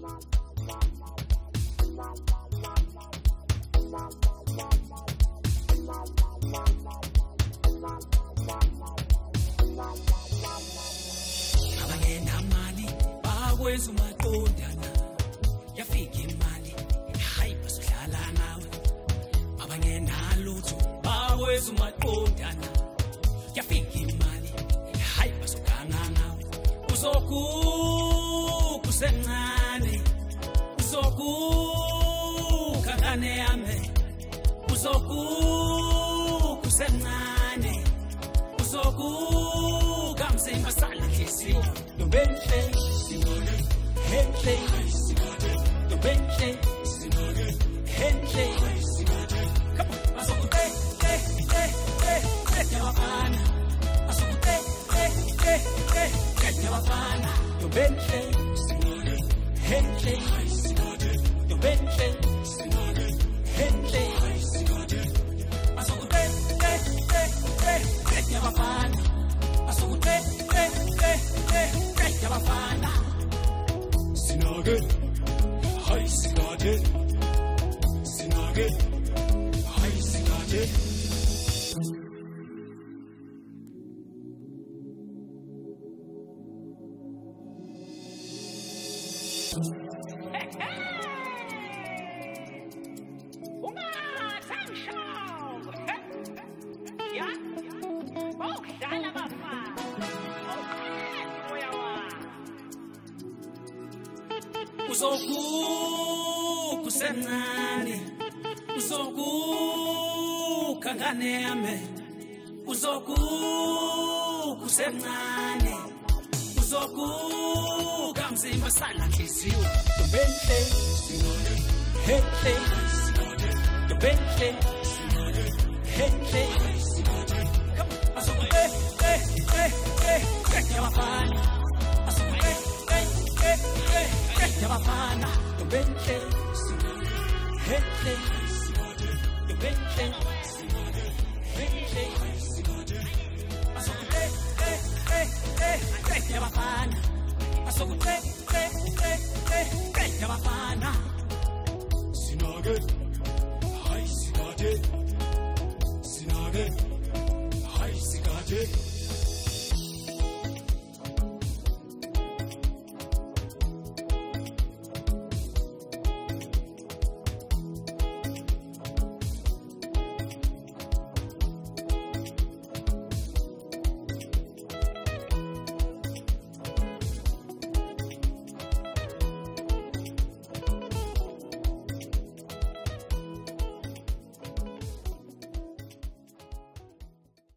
abangenamali bakwenza umaqondana yafika imali hayi basohlala nawe abangenalutho bakwenza umaqondana yafika imali hayi basoganga nawe uzoguga usencane uzoguga ngane yami uzoguga usencane uzoguga mzimba sala nhliziyo Bentley, Hentley, Bentley, Hentley. Come on, asukute, nyabafana. Asukute, nyabafana. Yo Bentley, Hentley, yo Bentley, Hentley. Asukute, nyabafana. Asukute, Yabafana Sinage Hai Sinage Sinage Hai Sinage Uzoguga usencane uzoguga ngane yami uzoguga usencane uzoguga mzimba sala nhliziyo Bentley Hentley Bentley Hentley come asukute nyabafana asukute Yabafana, the Bentley, Hentley, the Bentley.